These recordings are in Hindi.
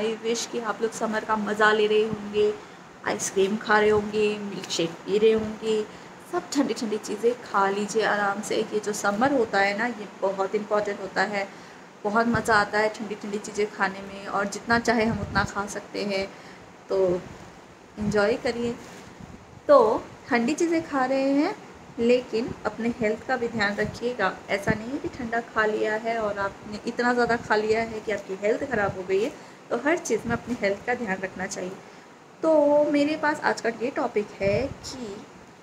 आई विश कि आप लोग समर का मज़ा ले रहे होंगे, आइसक्रीम खा रहे होंगे, मिल्क शेक पी रहे होंगे, सब ठंडी ठंडी चीज़ें खा लीजिए आराम से। ये जो समर होता है ना, ये बहुत इम्पॉर्टेंट होता है। बहुत मज़ा आता है ठंडी ठंडी चीज़ें खाने में, और जितना चाहे हम उतना खा सकते हैं, तो इन्जॉय करिए। तो ठंडी चीज़ें खा रहे हैं, लेकिन अपने हेल्थ का भी ध्यान रखिएगा। ऐसा नहीं है कि ठंडा खा लिया है और आपने इतना ज़्यादा खा लिया है कि आपकी हेल्थ ख़राब हो गई है। तो हर चीज़ में अपनी हेल्थ का ध्यान रखना चाहिए। तो मेरे पास आज का ये टॉपिक है कि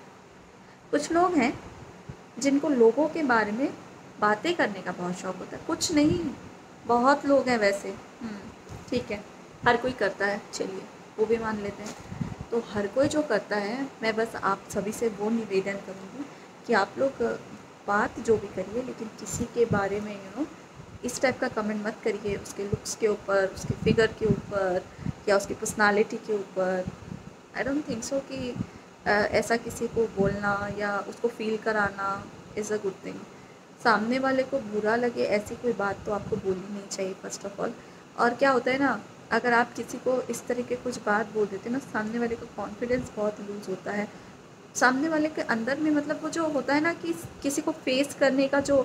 कुछ लोग हैं जिनको लोगों के बारे में बातें करने का बहुत शौक़ होता है। कुछ नहीं, बहुत लोग हैं वैसे। ठीक है, हर कोई करता है, चलिए वो भी मान लेते हैं। तो हर कोई जो करता है, मैं बस आप सभी से वो निवेदन करूँगी कि आप लोग बात जो भी करिए, लेकिन किसी के बारे में इस टाइप का कमेंट मत करिए, उसके लुक्स के ऊपर, उसके फिगर के ऊपर, या उसकी पर्सनालिटी के ऊपर। आई डोंट थिंक सो कि ऐसा किसी को बोलना या उसको फील कराना इज़ अ गुड थिंग। सामने वाले को बुरा लगे ऐसी कोई बात तो आपको बोलनी नहीं चाहिए फर्स्ट ऑफ ऑल। और क्या होता है ना, अगर आप किसी को इस तरह के कुछ बात बोल देते हैं ना, सामने वाले का कॉन्फिडेंस बहुत लूज़ होता है। सामने वाले के अंदर में मतलब वो जो होता है ना कि किसी को फेस करने का जो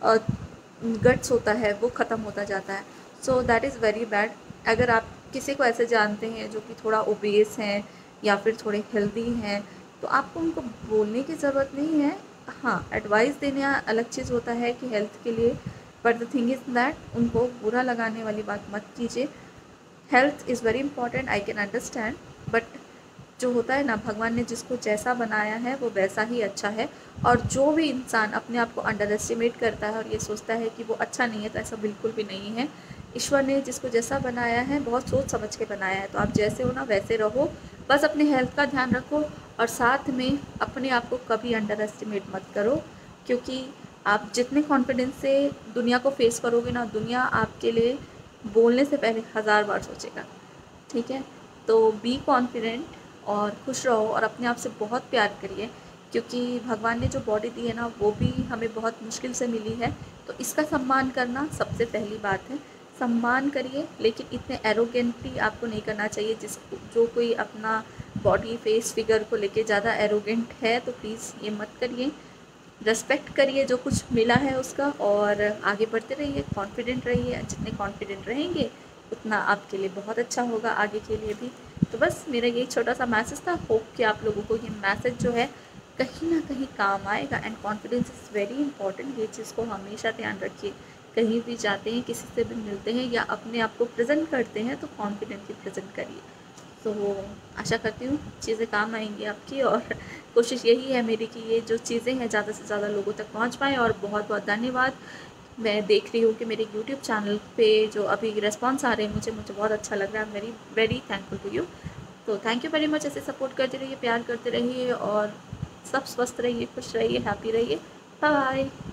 गट्स होता है वो ख़त्म होता जाता है। So that is very bad. अगर आप किसी को ऐसे जानते हैं जो कि थोड़ा ओबेस हैं या फिर थोड़े हेल्दी हैं, तो आपको उनको बोलने की ज़रूरत नहीं है। हाँ, एडवाइस देना अलग चीज़ होता है कि हेल्थ के लिए, but the thing is that उनको बुरा लगाने वाली बात मत कीजिए। Health is very important, I can understand, but जो होता है ना, भगवान ने जिसको जैसा बनाया है वो वैसा ही अच्छा है। और जो भी इंसान अपने आप को अंडर एस्टिमेट करता है और ये सोचता है कि वो अच्छा नहीं है, तो ऐसा बिल्कुल भी नहीं है। ईश्वर ने जिसको जैसा बनाया है बहुत सोच समझ के बनाया है। तो आप जैसे हो ना वैसे रहो, बस अपने हेल्थ का ध्यान रखो, और साथ में अपने आप को कभी अंडर एस्टिमेट मत करो, क्योंकि आप जितने कॉन्फिडेंस से दुनिया को फेस करोगे ना, दुनिया आपके लिए बोलने से पहले 1000 बार सोचेगा। ठीक है, तो बी कॉन्फिडेंट और खुश रहो, और अपने आप से बहुत प्यार करिए, क्योंकि भगवान ने जो बॉडी दी है ना, वो भी हमें बहुत मुश्किल से मिली है। तो इसका सम्मान करना सबसे पहली बात है। सम्मान करिए, लेकिन इतने एरोगेंटली आपको नहीं करना चाहिए। जो कोई अपना बॉडी फेस फिगर को लेके ज़्यादा एरोगेंट है, तो प्लीज़ ये मत करिए। रेस्पेक्ट करिए जो कुछ मिला है उसका, और आगे बढ़ते रहिए, कॉन्फिडेंट रहिए। जितने कॉन्फिडेंट रहेंगे उतना आपके लिए बहुत अच्छा होगा आगे के लिए भी। तो बस मेरा यही छोटा सा मैसेज था। होप कि आप लोगों को ये मैसेज जो है कहीं ना कहीं काम आएगा। And confidence is very important, ये चीज़ को हमेशा ध्यान रखिए। कहीं भी जाते हैं, किसी से भी मिलते हैं या अपने आप को प्रेजेंट करते हैं, तो कॉन्फिडेंटली प्रेजेंट करिए। तो आशा करती हूँ चीज़ें काम आएंगी आपकी, और कोशिश यही है मेरी कि ये जो चीज़ें हैं ज़्यादा से ज़्यादा लोगों तक पहुँच पाएँ। और बहुत बहुत धन्यवाद। मैं देख रही हूँ कि मेरे यूट्यूब चैनल पे जो अभी रिस्पॉन्स आ रहे हैं, मुझे बहुत अच्छा लग रहा है। Very very thankful to you. तो थैंक यू वेरी मच। ऐसे सपोर्ट करते रहिए, प्यार करते रहिए, और सब स्वस्थ रहिए, खुश रहिए, हैप्पी रहिए। बाय।